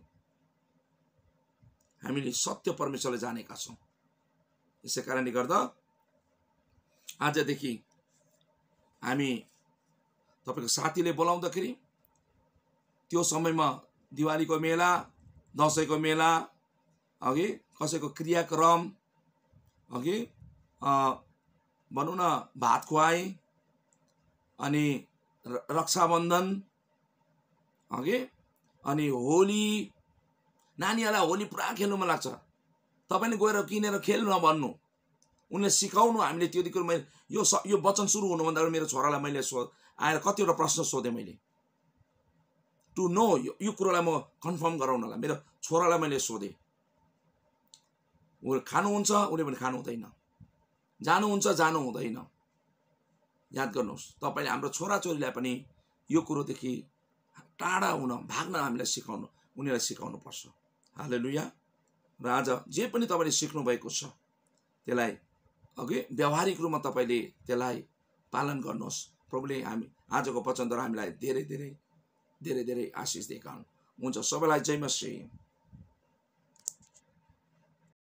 हामीले सत्य परमेश्वरलाई जानेका छौँ। यसै कारणले गर्दा आजदेखि हामी तपाईँको साथीले बोलाउँदाखेरि त्यो समयमा दिवालीको मेला, दसैँको मेला, अघि कसैको क्रियाक्रम, अघि भनौँ न भात खुवाई, अनि रक्षाबन्धन, अघि अनि होली, नानीहरूलाई होली पुरा खेल्नु मन लाग्छ। तपाईँले गएर किनेर खेल्नु नभन्नु, उनले सिकाउनु। हामीले त्यो दिनको मैले यो वचन सुरु हुनुभन्दा अगाडि मेरो छोरालाई मैले आएर कतिवटा प्रश्न सोधेँ मैले, टु नो यो कुरोलाई म कन्फर्म गराउनलाई। मेरो छोरालाई मैले सोधेँ, ऊ खानुहुन्छ, उसले पनि खानु हुँदैन, जानुहुन्छ, जानु हुँदैन। याद गर्नुहोस्, तपाईँले हाम्रो छोराछोरीलाई पनि यो कुरोदेखि टाढा हुन, भाग्न हामीलाई सिकाउनु, उनीहरूलाई सिकाउनुपर्छ। हालेलुया। र आज जे पनि तपाईँले सिक्नु भएको छ त्यसलाई अघि व्यावहारिक रूपमा तपाईँले त्यसलाई पालन गर्नुहोस्। प्रभुले हामी आजको वचनद्वारा हामीलाई धेरै धेरै धेरै धेरै आशिष दिएका हुन्। हुन्छ, सबैलाई जय मसीह।